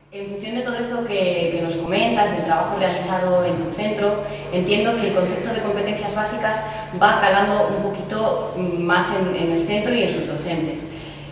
En función de todo esto que nos comentas, del trabajo realizado en tu centro, entiendo que el concepto de competencias básicas va calando un poquito más en el centro y en sus docentes.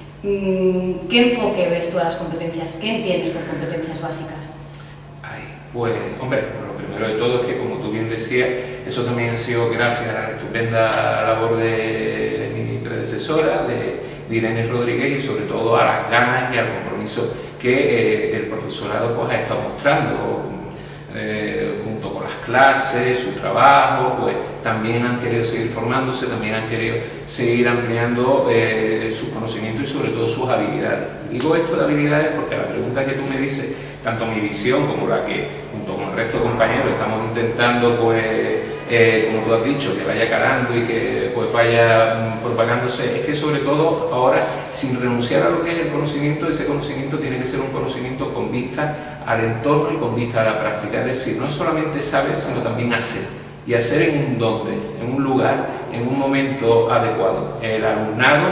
¿Qué enfoque ves tú a las competencias? ¿Qué entiendes por competencias básicas? Pues, hombre, lo primero de todo es que, como tú bien decías, eso también ha sido gracias a la estupenda labor de mi predecesora, de Irene Rodríguez, y sobre todo a las ganas y al compromiso que el profesorado pues, ha estado mostrando, junto con las clases, su trabajo, pues también han querido seguir formándose, también han querido seguir ampliando sus conocimientos y sobre todo sus habilidades. Digo esto de habilidades porque la pregunta que tú me dices, tanto mi visión como la que junto con el resto de compañeros estamos intentando, pues, como tú has dicho, que vaya calando y que pues vaya propagándose, es que sobre todo ahora, sin renunciar a lo que es el conocimiento, ese conocimiento tiene que ser un conocimiento con vista al entorno y con vista a la práctica, es decir, no es solamente saber, sino también hacer, y hacer en un dónde, en un lugar, en un momento adecuado. El alumnado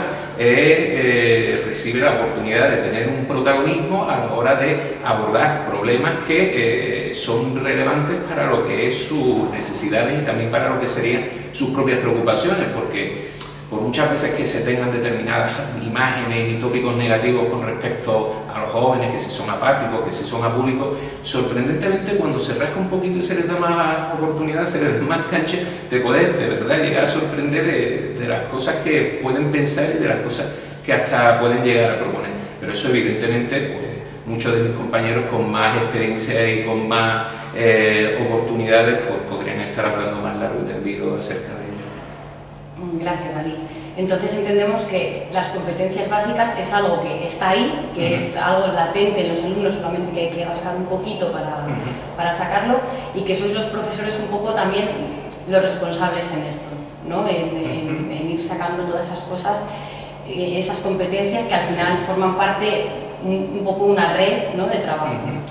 recibe la oportunidad de tener un protagonismo a la hora de abordar problemas que son relevantes para lo que es sus necesidades y también para lo que serían sus propias preocupaciones, porque por muchas veces que se tengan determinadas imágenes y tópicos negativos con respecto a los jóvenes, que si son apáticos, que si son apúlicos, sorprendentemente cuando se rasca un poquito y se les da más oportunidad, se les da más cancha, te puedes de verdad llegar a sorprender de las cosas que pueden pensar y de las cosas que hasta pueden llegar a proponer. Pero eso evidentemente, pues, muchos de mis compañeros con más experiencia y con más oportunidades, pues podrían estar hablando más largo y tendido acerca de ello. Gracias, David. Entonces entendemos que las competencias básicas es algo que está ahí, que es algo latente en los alumnos, solamente que hay que rascar un poquito para sacarlo, y que sois los profesores un poco también los responsables en esto, ¿no? En ir sacando todas esas cosas, esas competencias que al final forman parte, un poco una red, ¿no?, de trabajo.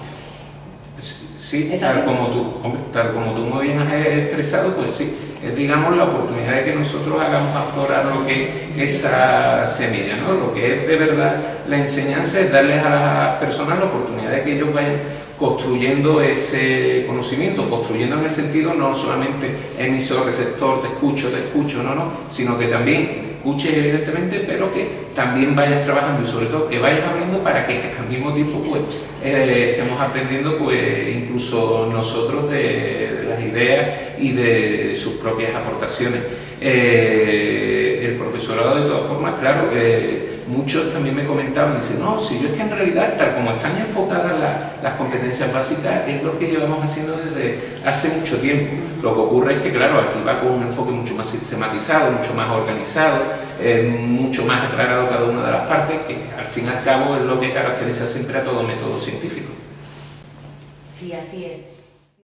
Sí, tal como tú muy bien has expresado, pues sí, es, digamos, la oportunidad de que nosotros hagamos aflorar lo que es esa semilla, ¿no? Lo que es de verdad la enseñanza es darles a las personas la oportunidad de que ellos vayan construyendo ese conocimiento, construyendo en el sentido no solamente emisor, receptor, te escucho, no, sino que también escuches evidentemente, pero que también vayas trabajando y sobre todo que vayas abriendo para que al mismo tiempo pues, estemos aprendiendo pues, incluso nosotros de las ideas y de sus propias aportaciones. El profesorado, de todas formas, claro, muchos también me comentaban, dicen, no, si yo es que en realidad, tal como están enfocadas las competencias básicas, es lo que llevamos haciendo desde hace mucho tiempo. Lo que ocurre es que, claro, aquí va con un enfoque mucho más sistematizado, mucho más organizado, mucho más aclarado cada una de las partes, que al fin y al cabo es lo que caracteriza siempre a todo método científico. Sí, así es.